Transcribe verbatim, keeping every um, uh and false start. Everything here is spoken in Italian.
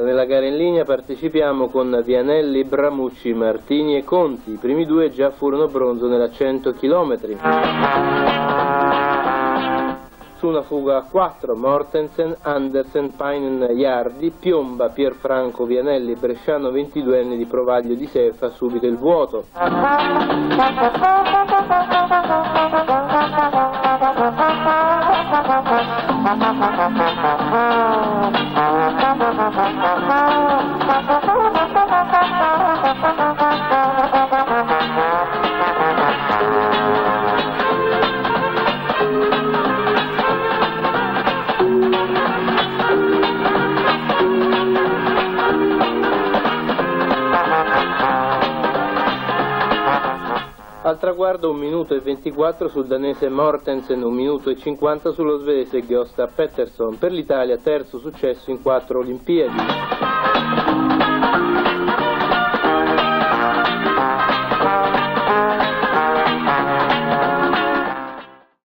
Nella gara in linea partecipiamo con Vianelli, Bramucci, Martini e Conti. I primi due già furono bronzo nella cento chilometri. Su una fuga a quattro, Mortensen, Andersen, Painen, Iardi, piomba Pierfranco Vianelli, bresciano ventiduenne di Provaglio di sé, fa subito il vuoto. Al traguardo un minuto e ventiquattro sul danese Mortensen, un minuto e cinquanta sullo svedese Gösta Pettersson. Per l'Italia terzo successo in quattro Olimpiadi.